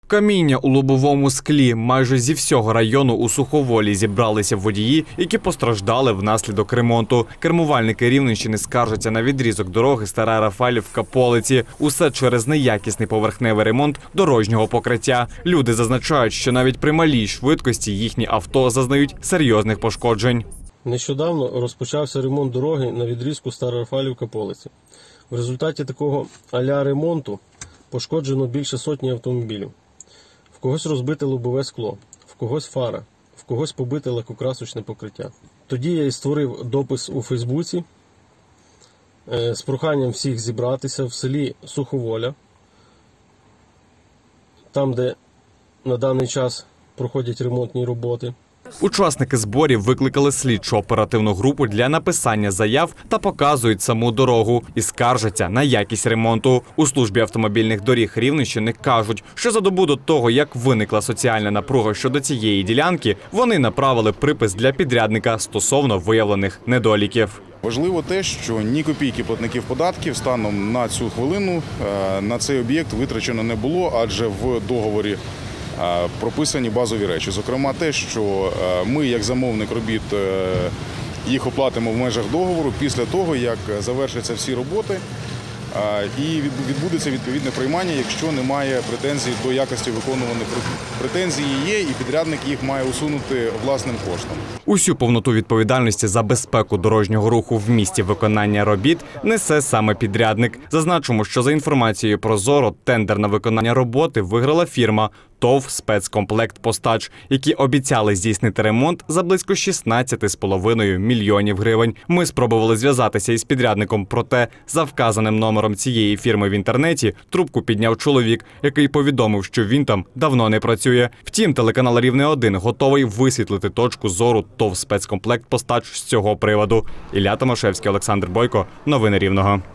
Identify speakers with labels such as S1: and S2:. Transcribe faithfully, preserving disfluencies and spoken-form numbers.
S1: Каміння у лобовому склі. Майже зі всього району у Суховолі зібралися водії, які постраждали внаслідок ремонту. Кермувальники Рівненщини скаржаться на відрізок дороги Стара Рафалівка-Полиці. Усе через неякісний поверхневий ремонт дорожнього покриття. Люди зазначають, що навіть при малій швидкості їхні авто зазнають серйозних пошкоджень.
S2: Нещодавно розпочався ремонт дороги на відрізку Стара Рафалівка-Полиці. В результаті такого а-ля ремонту пошкоджено більше сотні автомобілів. В когось розбите лобове скло, в когось фара, в когось побите лакокрасочне покриття. Тоді я і створив допис у Фейсбуці з проханням всіх зібратися в селі Суховоля, там, де на даний час проходять ремонтні роботи.
S1: Учасники зборів викликали слідчо-оперативну групу для написання заяв та показують саму дорогу і скаржаться на якість ремонту. У службі автомобільних доріг Рівненщини кажуть, що за добу до того, як виникла соціальна напруга щодо цієї ділянки, вони направили припис для підрядника стосовно виявлених недоліків.
S3: Важливо те, що ні копійки платників податків станом на цю хвилину на цей об'єкт витрачено не було, адже в договорі прописані базові речі. Зокрема, те, що ми, як замовник робіт, їх оплатимо в межах договору після того, як завершаться всі роботи і відбудеться відповідне приймання, якщо немає претензій до якості виконуваних робіт. Претензії є, і підрядник їх має усунути власним коштом.
S1: Усю повноту відповідальності за безпеку дорожнього руху в місті виконання робіт несе саме підрядник. Зазначимо, що за інформацією Прозоро, тендер на виконання роботи виграла фірма ТОВ «Спецкомплектпостач», які обіцяли здійснити ремонт за близько шістнадцять з половиною мільйонів гривень. Ми спробували зв'язатися із підрядником, проте за вказаним номером цієї фірми в інтернеті трубку підняв чоловік, який повідомив, що він там давно не працює. Втім, телеканал Рівне один готовий висвітлити точку зору ТОВ «Спецкомплектпостач» з цього приводу. Ілля Томашевський, Олександр Бойко. Новини Рівного.